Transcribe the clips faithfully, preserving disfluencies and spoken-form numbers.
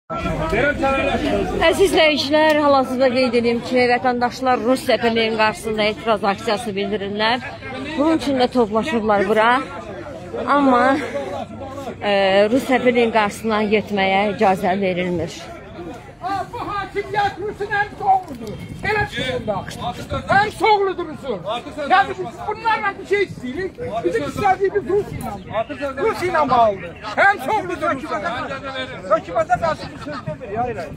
Əziz izləyicilər, hal-hazırda qeyd edeyim ki, vətəndaşlar Rus səfirliyinin qarşısında etiraz aksiyası bildirirlər. Bunun üçün də toplaşırlar bura. Amma e, Rus səfirliyinin qarşısına getməyə icazə verilmir. Bu hakimiyyət Rusun ən soğludur. Elə çıxında. Ən soğludur Rusun. Yəni biz bunlarla bir şey istiyirik. Bizim istədiyimiz Rus ilə. Rus ilə bağlıdır. Ən soğludur Rusun. Hökumətə qarşı bir söz demir. Hayır, hayır.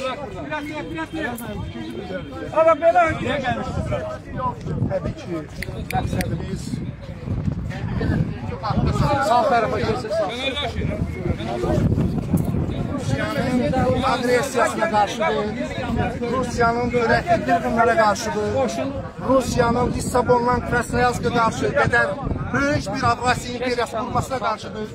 Ama belə niyə gəlmişsiniz? Təbii ki, məqsədimiz sağ tərəfə keçir, sağ. Rusiyanın agresiyasına qarşıdır, Rusiyanın törətdiyi bunlara qarşıdır, Rusiyanın Lissabondan Krasnoyarska qarşı qədər böyük bir Avrasiya imperiyası qurmasına qarşıdır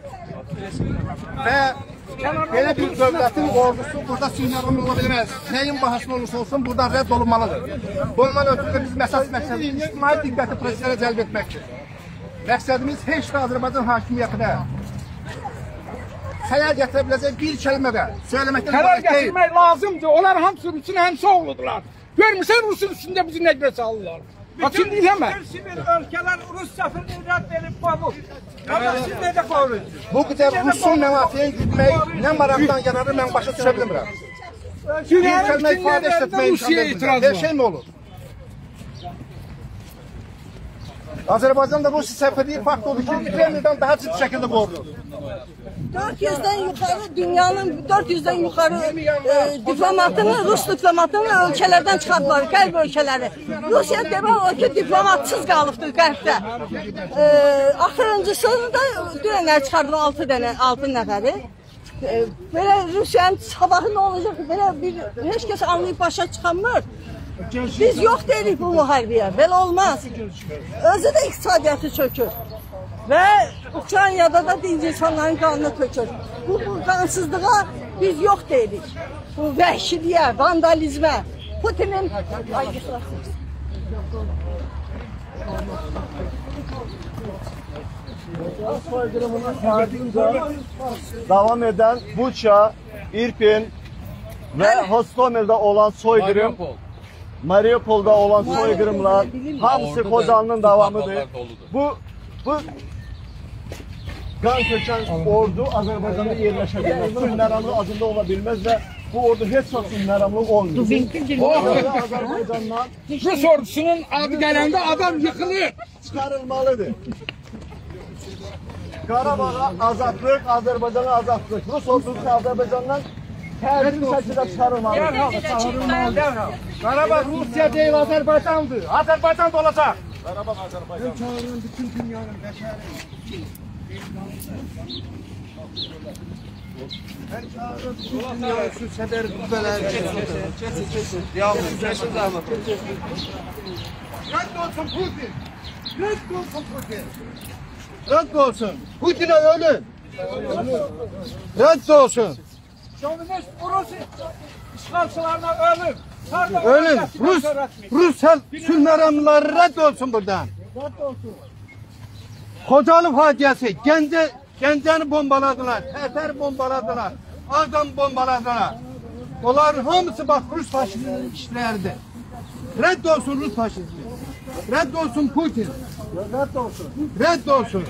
və belə bir dövlətin ordusu burada sinyalın ola bilməz. Nəyin bahasına olursa olsun buradan rədd olunmalıdır. Bundan ötürü biz məsəl məqsədimiz ictimai diqqəti proseslərə cəlb etməkdir. Məqsədimiz heç də Azərbaycan hakimiyyətinə xəyal gətirə biləcək bir kəlmə də söyləməkdən ibarət deyil. Xəyal gətirmək lazımdır. Onlar hamısı Rusun ən soğludular. Görmürsən Rusun üstündə bizi nə görə salırlar? Açın deyil həmə. Bütün ölkələr Rus səfirini rədd edib qoyur. Ama siz necə qoyursunuz? Bu qədər Rusun mənafiyini güdmək nə maraqdan yararı mən başa düşə bilmirəm. Bir kəlmə ifadə etməyə imkan verir. Her şey mi olur? Azərbaycanda Rusiya səfirliyi fakt oldu ki, Kremldən daha ciddi şəkildə qorunur. dörd yüzdən yuxarı, dünyanın dörd yüzdən yuxarı e, diplomatını, Rus diplomatını ölkələrdən çıxardılar, qərb ölkələri. Rusiya demək o ki, diplomatsız qalıbdır qərbdə. E, axırıncısını da dünənlər çıxardılar altı dənə, altı nəfəri. E, belə Rusiyanın sabahı nə olacaq, belə bir, heç kəs anlayıb başa çıxanmır. Biz yox deyirik bu müharibəyə, belə olmaz. Özü də iqtisadiyyatı çökür. Və Ukraynada da dinc insanların qanını tökür. Bu, bu qansızlığa biz yox deyirik. Bu vəhşiliyə, vandalizmə, Putinin... Devam eden Buça, İrpin ve Hostomel'de olan soykırım, Mariupol'da olan soykırımlar, hamısı Kozan'ın devamıdır. Bu, bu kan köçen ordu Azerbaycan'da yerleşebilmez. Sünmeramlı adında olabilmez ve bu ordu hiç çok sünmeramlı olmuyor. Azerbaycan'dan Rus ordusunun adı gələndə adam yıkılır. Çıkarılmalıdır. Qarabağ'a azadlık, Azerbaycan'a azadlık. Rus ordusu Azerbaycan'dan tercih şekilde çıkarılmalıdır. Qarabağ Rusiya deyil, Azərbaycandır. Azərbaycan da olacaq. Qarabağ Azerbaycan. Çağırın bütün dünyanın bəşəri. Her çağırın bütün dünyanın şu səbər qüvvələri. Keçin, keçin. Yavrum, keçin damat. Rədd olsun Putin. Rədd olsun Putin. Rədd olsun. Putin'e ölün. Rədd olsun. Şovinist Rus işğalçılarına ölüm. Ölün. Rus, Rus sülməramlıları rədd olsun buradan. Rədd olsun. Xocalı faciəsi, Gəncə, Gəncəni bombaladılar, Tərtər bombaladılar, Ağdam bombaladılar. Onların hamısı bax Rus faşizminin işləridir. Rədd olsun Rus faşizmi. Rədd olsun Putin. Rədd olsun. Rədd olsun.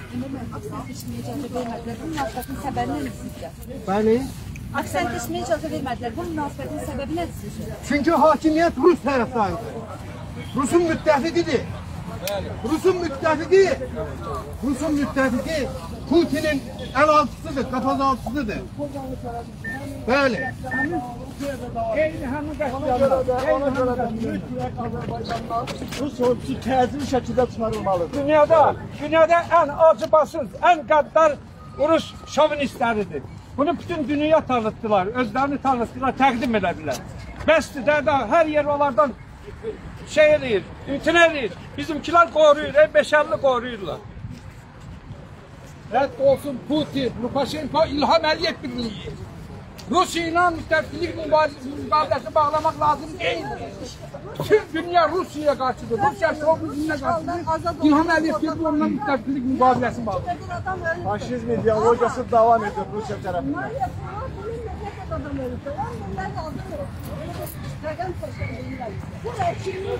Bəli. Aksentleşmeye icazə vermədilər. Bu münasibətin səbəbi nədir sizcə? Çünki hakimiyyət Rus tərəfdarıdır. Rusun müttəfiqidir. Rusun müttəfiqi, Rusun müttəfiqi Putin'in el altısıdır, kafaz altısıdır. Bəli. Eyni həmin Ona göre de, ona göre de mütləq Azerbaycan'dan Rus ordusu təcil şəkildə çıxarılmalıdır. Dünyada, dünyada ən acıbasız, ən qəddar Rus şovinistləridir. Bunu bütün dünya tanıttılar, özlərini tanıttılar, təqdim edəbilər. Bəsdir də, hər yer onlardan şey edir, imtina edir. Bizimkiler koruyur, en beşerli koruyurlar. Rədd olsun Putin, Lukashenko, İlham Əliyev birliği. Rusya ile müttəfiqlik müqaviləsi bağlamaq lazım değil. Bütün dünya Rusya'ya karşıdır. Rusya şovizmine karşıdır. İlham Əliyev birliği ondan müttəfiqlik müqaviləsi bağladı. Faşizm ideolojisi devam ediyor Rusya tarafından. adam ölüb. Onlar yazır. Rəqəm təşkil bu rəqəmli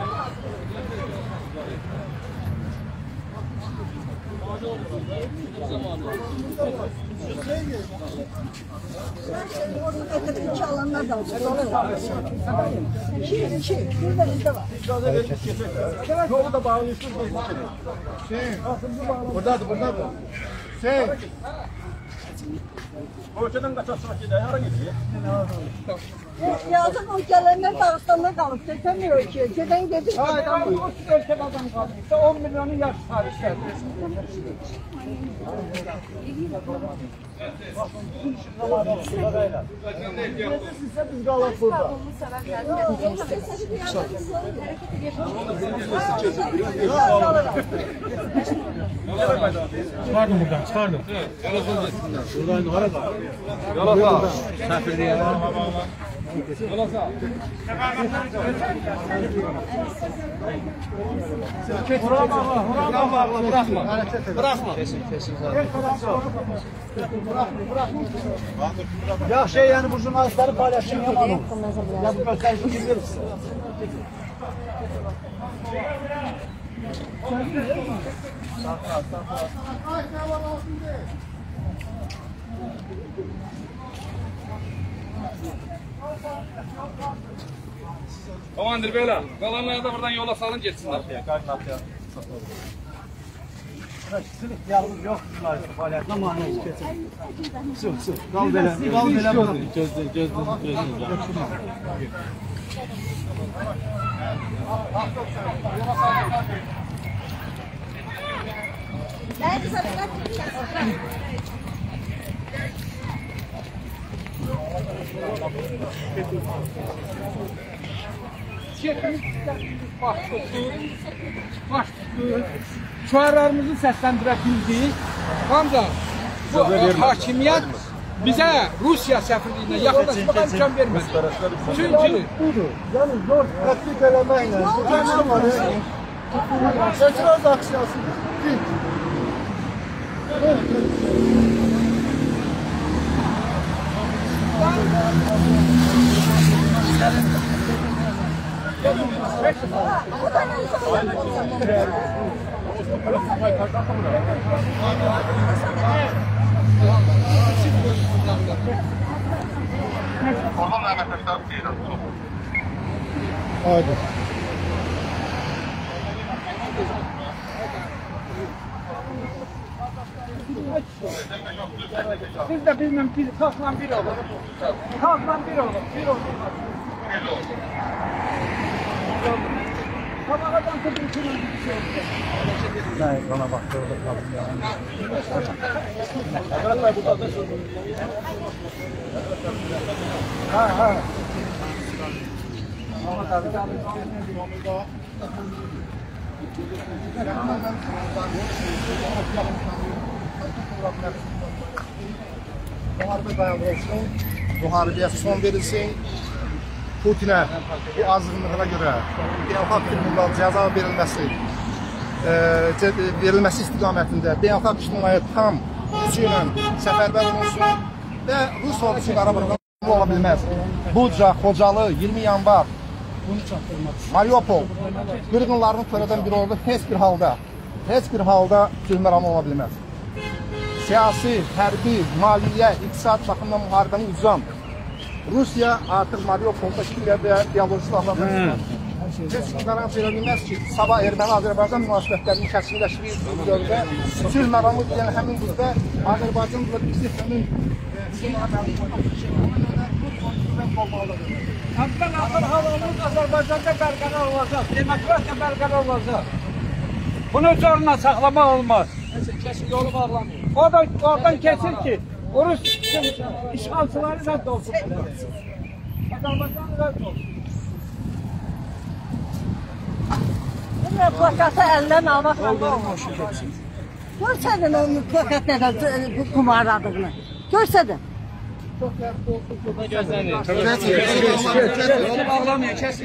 iki alanlar da olsun. İki, iki. Bir de bizde var. Yolu da bağlıyorsunuz. Buradadır, buradadır. Şey. Ölkədən qaçaqsınlar ki, hara gidiyor? Yazık o gelenler Dağıstan'da kalıp geçemiyor ki. Geden gidip Hayır, bu ölkədə adam qalmışsa on milyonu yaş tarihlər. Sizə biz qalaq burada. Çıxardım buradan, çıxardım. Buradan harada? Yola sağ. Səfirliyə. Yola sağ. Bırakma, bırakma, bırakma. Bırakma. Ya şey yani bu jurnalistleri paylaşın yaman olur. Ya bu gösterişi biliriz. Komandir belə. Qalanları da buradan yola salın geçsinler. Sizin ihtiyarınız yok jurnalistler faaliyetine mani olur kesin. Su, su. Kal belə, kal belə. Gözlə, gözlə, gözlə. Baş tutdu, baş tutdu. Şüarlarımızı səsləndirə bildik. Ancaq bu hakimiyyət bizə Rusiya səfirliyinə yaxınlaşmağa imkan vermədi. Çünki budur. Yani zor tatbik eləməklə. Etiraz aksiyasıdır. Dik. Haydi. biz də bizlə bir xalqla bir olub. Xalqla bir olub, bir olub. Sabahdan sonra bir şey oldu. Hayır, ona bak, orada kaldım ya. Ha, ha. Muharebe dayandırılsın, muharebeye son verilsin. Putin'e bu azınlığına göre beynəlxalq tribundan cəza verilməsi, e, verilməsi istiqamətində beynəlxalq ictimaiyyət tam gücü ilə səfərbər olunsun və Rus ordusu Qarabağda ola bilməz. Buca, Xocalı, iyirmi yanvar, Mariupol qırğınlarını törədən bir ordu heç bir halda, heç bir halda sülhməramı ola bilməz. Siyasi, hərbi, maliyyə, iqtisad baxımından müharibəni uzan Rusiya artıq Mariupolda şəkildə diyaloji silahlarla heç kim qərar verə bilməz ki, sabah Erməni-Azərbaycan münasibətlərinin kəsinləşdiyi bir dövrdə sülh məramı deyən həmin qüvvə Azərbaycanla bizi həmin Əvvəl axır halımız Azərbaycanda bərqərar olacaq, demokratiya bərqərar olacaq. Bunu zorla saxlamaq olmaz. Kesin yolu bağlamıyor. O da oradan kesir ki, Rus işğalçıları rədd olsun. Azərbaycan rədd olsun. Bu plakatı əldən almaqla olmaz. Görsədin o plakat nədən kumarladığını. Görsədin. Gözlənir. Yolu bağlamıyor, kesin.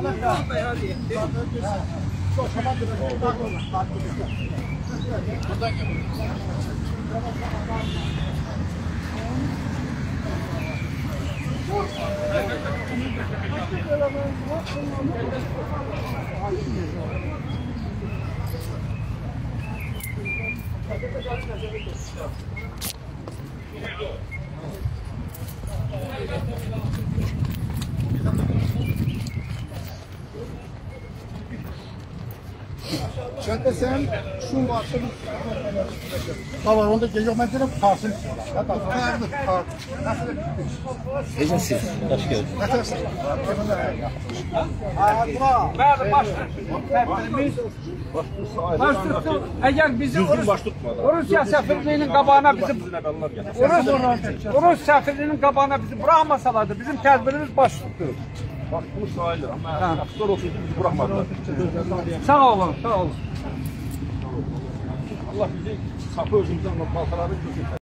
Şöyle sen şu varsa ha var onda geliyor ben dedim kalsın. Kardır, kardır. Agency. Hoş geldin. Bəli, baş təbdirimiz baş tutdu. Əgər bizi Rusiya səfirliyinin qabağına bizim Rus, Rus səfirliyinin qabağına bizi buraxmasalardı, bizim tədbirimiz baş tutdu. Baktığımız sahildir ama yaptılar olsaydı bizi bırakmadılar. Sağ olun, sağ olun. Allah bizi sapı özümüzden baltaları çözür.